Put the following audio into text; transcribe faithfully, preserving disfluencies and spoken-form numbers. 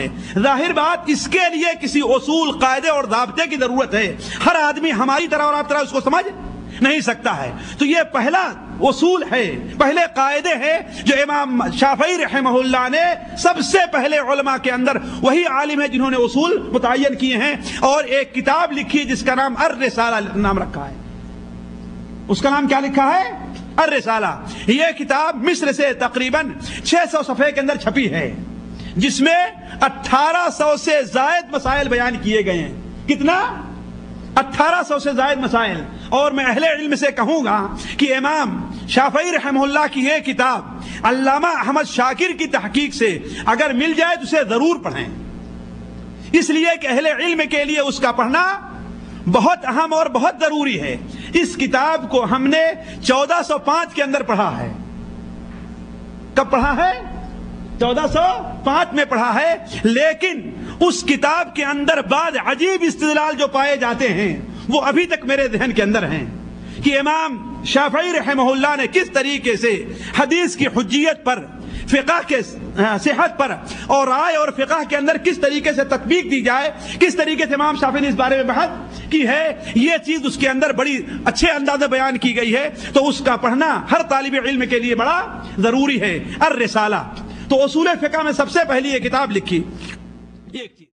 ظاہر بات اس کے لیے کسی اصول، قاعدے اور ضابطے کی ضرورت ہے. ہر آدمی ہماری طرح اور آپ طرح اس کو سمجھ نہیں سکتا ہے. تو یہ پہلا اصول ہے، پہلے قاعدے ہیں جو امام شافعی رحمہ اللہ نے سب سے پہلے علماء کے اندر، وہی عالم ہے جنہوں نے اصول متعین کیے ہیں، اور ایک کتاب لکھی جس کا نام الرسالہ نام رکھا ہے. اس کا نام کیا لکھا ہے؟ الرسالہ. یہ کتاب مصر سے تقریباً چھ سو صفحے کے اندر چھپی ہے، جس میں اٹھارہ سو سے زائد مسائل بیان کیے گئے ہیں. کتنا؟ اٹھارہ سو سے زائد مسائل. اور میں اہل علم سے کہوں گا کہ امام شافعی رحمہ اللہ کی یہ کتاب علامہ احمد شاکر کی تحقیق سے اگر مل جائے تو اسے ضرور پڑھیں، اس لیے کہ اہل علم کے لیے اس کا پڑھنا بہت اہم اور بہت ضروری ہے. اس کتاب کو ہم نے چودہ سو پانچ کے اندر پڑھا ہے. کب پڑھا ہے؟ چودہ سو پانچ میں پڑھا ہے. لیکن اس کتاب کے اندر بعض عجیب استدلال جو پائے جاتے ہیں وہ ابھی تک میرے ذہن کے اندر ہیں کہ امام شافعی رحمہ اللہ نے کس طریقے سے حدیث کی حجیت پر، فقہ کے صحت پر اور رائے اور فقہ کے اندر کس طریقے سے تطبیق دی جائے، کس طریقے سے امام شافعی نے اس بارے میں بحث کی ہے. یہ چیز اس کے اندر بڑی اچھے انداز میں بیان کی گئی ہے. تو اس کا پڑھنا ہر طالب علم کے لیے بڑا ضروری ہے. الرسالہ. تو اصول فقہ میں سب سے پہلی یہ کتاب لکھی. ایک چیز